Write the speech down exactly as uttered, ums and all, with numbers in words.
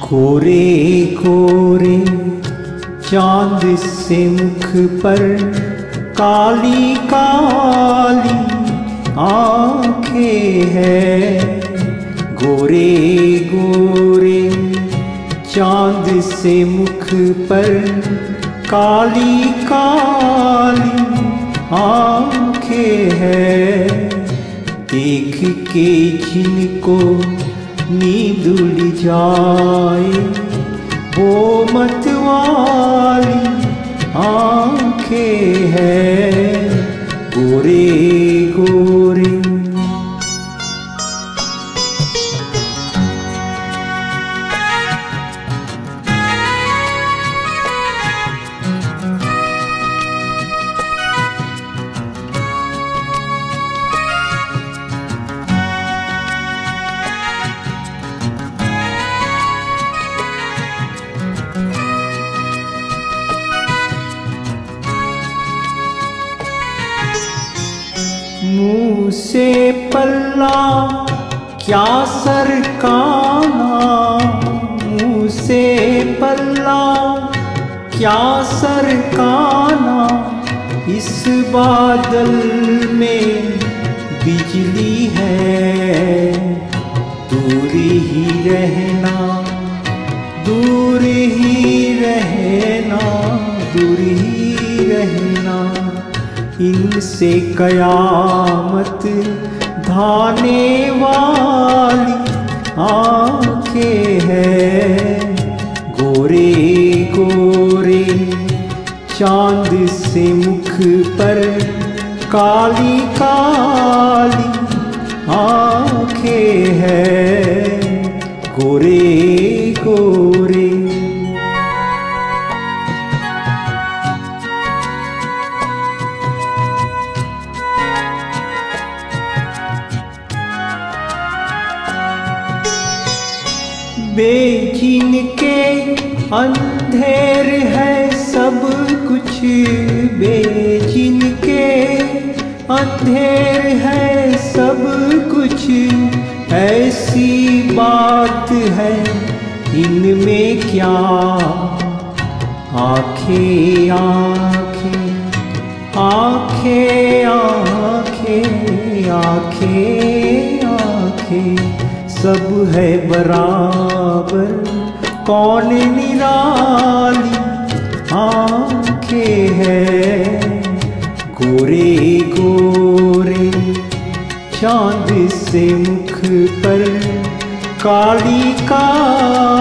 कोरे कोरे चांद से मुख पर काली काली आंखें हैं। गोरे गोरे चांद से मुख पर काली काली आंखें हैं। देख के जिनको नींद उड़ जाए वो मत वाली आंखें हैं। गोरे गोरे मुँह से पल्ला क्या सरकाना, मुँह से पल्ला क्या सरकाना। इस बादल में बिजली है, दूर ही रहना दूर ही रहना दूर ही रहना। इनसे कयामत धाने वाली आंखें हैं। गोरे गोरे चांद से मुख पर काली काली आंखें हैं। गोरे गोरे बेजिन के अंधेर है सब कुछ, बेजिन के अंधेर है सब कुछ। ऐसी बात है इनमें क्या, आंखें आंखें आंखें आंखें आंखें आंखें सब है बराबर, कौन निराली आंखें हैं। गोरे गोरे चांद से मुख पर काली काली